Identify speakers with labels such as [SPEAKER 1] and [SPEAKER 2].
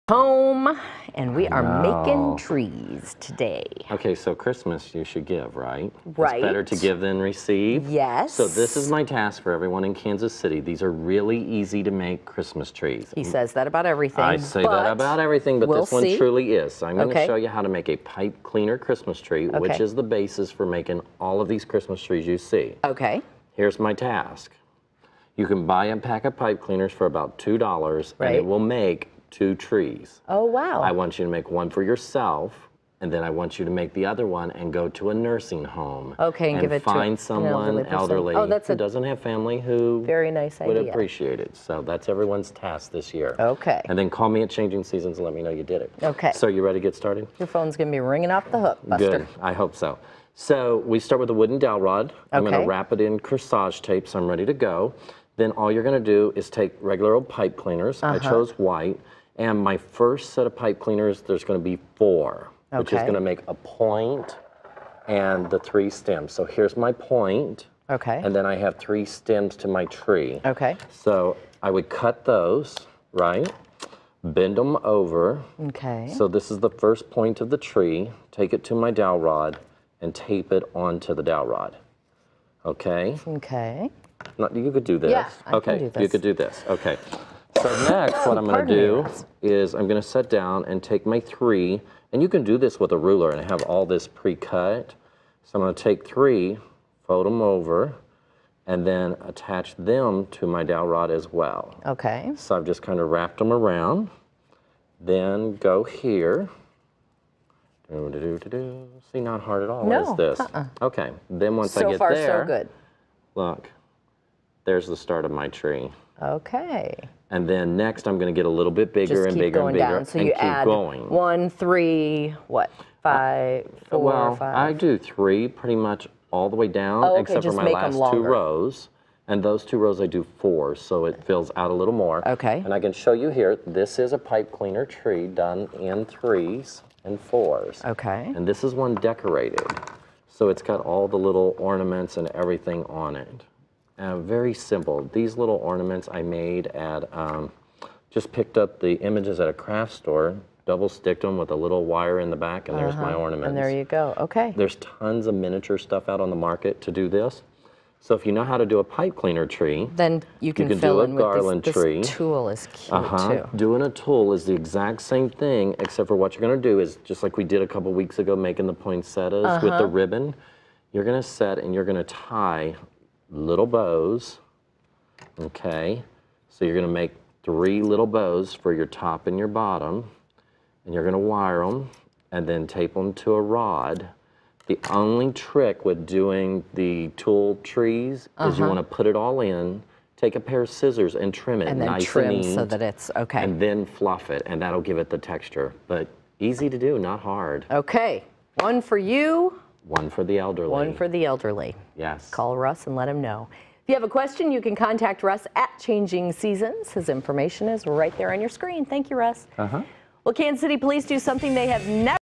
[SPEAKER 1] Home, and we are making trees today.
[SPEAKER 2] Okay, so Christmas you should give, right?
[SPEAKER 1] Right.
[SPEAKER 2] It's better to give than receive.
[SPEAKER 1] Yes.
[SPEAKER 2] So this is my task for everyone in Kansas City. These are really easy to make Christmas trees.
[SPEAKER 1] He says that about everything.
[SPEAKER 2] I say that about everything, but
[SPEAKER 1] we'll
[SPEAKER 2] this one
[SPEAKER 1] see.
[SPEAKER 2] truly is. So I'm going to
[SPEAKER 1] Okay.
[SPEAKER 2] show you how to make a pipe cleaner Christmas tree, which is the basis for making all of these Christmas trees you see.
[SPEAKER 1] Okay.
[SPEAKER 2] Here's my task. You can buy a pack of pipe cleaners for about $2, and it will make 2 trees.
[SPEAKER 1] Oh, wow.
[SPEAKER 2] I want you to make one for yourself, and then I want you to make the other one and go to a nursing home.
[SPEAKER 1] Okay, and give it to
[SPEAKER 2] find someone elderly
[SPEAKER 1] who
[SPEAKER 2] doesn't have family who
[SPEAKER 1] very nice
[SPEAKER 2] would
[SPEAKER 1] idea.
[SPEAKER 2] appreciate it. So that's everyone's task this year.
[SPEAKER 1] Okay.
[SPEAKER 2] And then call me at Changing Seasons and let me know you did it.
[SPEAKER 1] Okay.
[SPEAKER 2] So you ready to get started?
[SPEAKER 1] Your phone's going to be ringing off the hook, Buster.
[SPEAKER 2] Good. I hope so. So we start with a wooden dowel rod. I'm going
[SPEAKER 1] Okay.
[SPEAKER 2] to wrap it in corsage tape, so I'm ready to go. Then all you're going to do is take regular old pipe cleaners. I chose white. And my first set of pipe cleaners, there's going to be 4, which is going to make a point and the 3 stems. So here's my point.
[SPEAKER 1] Okay.
[SPEAKER 2] And then I have 3 stems to my tree.
[SPEAKER 1] Okay.
[SPEAKER 2] So I would cut those, right? Bend them over.
[SPEAKER 1] Okay.
[SPEAKER 2] So this is the first point of the tree. Take it to my dowel rod and tape it onto the dowel rod. Okay?
[SPEAKER 1] Okay.
[SPEAKER 2] You could do this.
[SPEAKER 1] Yeah, I can do this.
[SPEAKER 2] You could do this. Okay. So next, what I'm going to do is I'm going to set down and take my 3, and you can do this with a ruler and have all this pre-cut. So I'm going to take 3, fold them over, and then attach them to my dowel rod as well.
[SPEAKER 1] Okay.
[SPEAKER 2] So I've just kind of wrapped them around. Then go here. See, not hard at all, is this? Okay. Then once I get
[SPEAKER 1] far,
[SPEAKER 2] there,
[SPEAKER 1] so good.
[SPEAKER 2] Look, there's the start of my tree.
[SPEAKER 1] Okay.
[SPEAKER 2] And then next, I'm going to get a little bit bigger and bigger and bigger,
[SPEAKER 1] down. So
[SPEAKER 2] and
[SPEAKER 1] you
[SPEAKER 2] keep
[SPEAKER 1] add
[SPEAKER 2] going.
[SPEAKER 1] 1, 3, what? 5, 4,
[SPEAKER 2] Well,
[SPEAKER 1] 5.
[SPEAKER 2] I do 3 pretty much all the way down,
[SPEAKER 1] Oh, okay,
[SPEAKER 2] except for
[SPEAKER 1] just
[SPEAKER 2] my
[SPEAKER 1] make 'em
[SPEAKER 2] last 2
[SPEAKER 1] longer.
[SPEAKER 2] rows. And those 2 rows I do 4, so it fills out a little more.
[SPEAKER 1] Okay.
[SPEAKER 2] And I can show you here, this is a pipe cleaner tree done in 3s and 4s.
[SPEAKER 1] Okay.
[SPEAKER 2] And this is one decorated. So it's got all the little ornaments and everything on it. Very simple. These little ornaments I made at, just picked up the images at a craft store, double sticked them with a little wire in the back, and there's my ornaments.
[SPEAKER 1] And there you go. Okay.
[SPEAKER 2] There's tons of miniature stuff out on the market to do this. So if you know how to do a pipe cleaner tree,
[SPEAKER 1] Then you can
[SPEAKER 2] do
[SPEAKER 1] fill
[SPEAKER 2] a
[SPEAKER 1] in with
[SPEAKER 2] garland tree.
[SPEAKER 1] this tool is cute too.
[SPEAKER 2] Doing a tool is the exact same thing, except for what you're going to do is, just like we did a couple weeks ago making the poinsettias with the ribbon, you're going to set and you're going to tie little bows, okay? So you're going to make 3 little bows for your top and your bottom, and you're going to wire them and then tape them to a rod. The only trick with doing the tool trees is you want to put it all in, take a pair of scissors and trim it
[SPEAKER 1] And then
[SPEAKER 2] nice
[SPEAKER 1] trim
[SPEAKER 2] and neat,
[SPEAKER 1] so that it's okay.
[SPEAKER 2] and then fluff it, and that'll give it the texture. But easy to do, not hard.
[SPEAKER 1] Okay. 1 for you,
[SPEAKER 2] 1 for the elderly.
[SPEAKER 1] 1 for the elderly.
[SPEAKER 2] Yes.
[SPEAKER 1] Call Russ and let him know. If you have a question, you can contact Russ at Changing Seasons. His information is right there on your screen. Thank you, Russ. Well, Kansas City police do something they have never